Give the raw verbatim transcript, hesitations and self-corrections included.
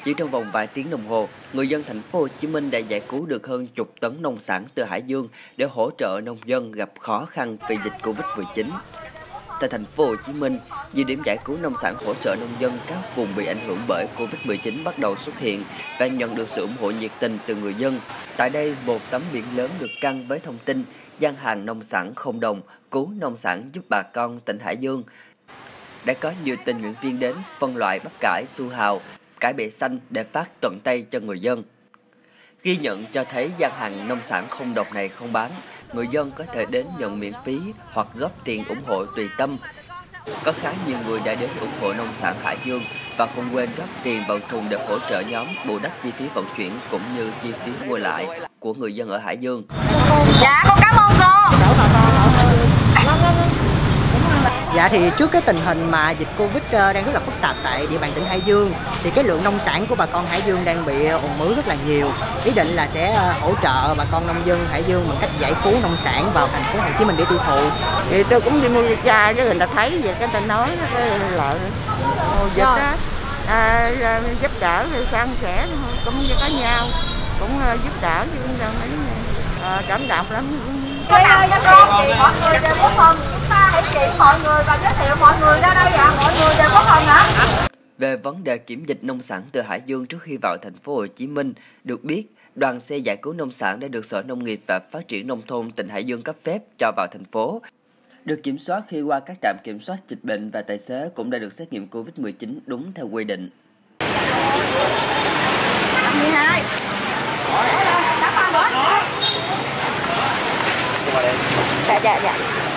Chỉ trong vòng vài tiếng đồng hồ, người dân thành phố Hồ Chí Minh đã giải cứu được hơn chục tấn nông sản từ Hải Dương để hỗ trợ nông dân gặp khó khăn vì dịch Covid mười chín. Tại thành phố Hồ Chí Minh, nhiều điểm giải cứu nông sản hỗ trợ nông dân các vùng bị ảnh hưởng bởi Covid mười chín bắt đầu xuất hiện và nhận được sự ủng hộ nhiệt tình từ người dân. Tại đây, một tấm biển lớn được căng với thông tin gian hàng nông sản không đồng cứu nông sản giúp bà con tỉnh Hải Dương. Đã có nhiều tình nguyện viên đến phân loại bắp cải, su hào, cải bẹ xanh để phát tận tay cho người dân. Ghi nhận cho thấy gian hàng nông sản không độc này không bán, người dân có thể đến nhận miễn phí hoặc góp tiền ủng hộ tùy tâm. Có khá nhiều người đã đến ủng hộ nông sản Hải Dương và không quên góp tiền vào thùng để hỗ trợ nhóm bù đắp chi phí vận chuyển cũng như chi phí mua lại của người dân ở Hải Dương. Dạ, con cảm ơn cô. Dạ thì trước cái tình hình mà dịch Covid đang rất là phức tạp tại địa bàn tỉnh Hải Dương thì cái lượng nông sản của bà con Hải Dương đang bị ùn ứ rất là nhiều. Ý định là sẽ hỗ trợ bà con nông dân Hải Dương bằng cách giải cứu nông sản vào thành phố Hồ Chí Minh để tiêu thụ. Thì tôi cũng đi mua ra cho người ta thấy về cái ta nói cái lợi dịch đó, à, giúp đỡ rồi san sẻ cũng như có nhau, cũng giúp đỡ chứ à, cảm động lắm. Cái ơi cho con thì mọi người đều có phần, chúng ta hãy chỉ mọi người và giới thiệu mọi người ra đây ạ, mọi người đều có phần ạ. Về vấn đề kiểm dịch nông sản từ Hải Dương trước khi vào thành phố Hồ Chí Minh, được biết, đoàn xe giải cứu nông sản đã được Sở Nông nghiệp và Phát triển Nông thôn tỉnh Hải Dương cấp phép cho vào thành phố. Được kiểm soát khi qua các trạm kiểm soát dịch bệnh và tài xế cũng đã được xét nghiệm Covid mười chín đúng theo quy định. mười hai. Dạ, dạ, dạ.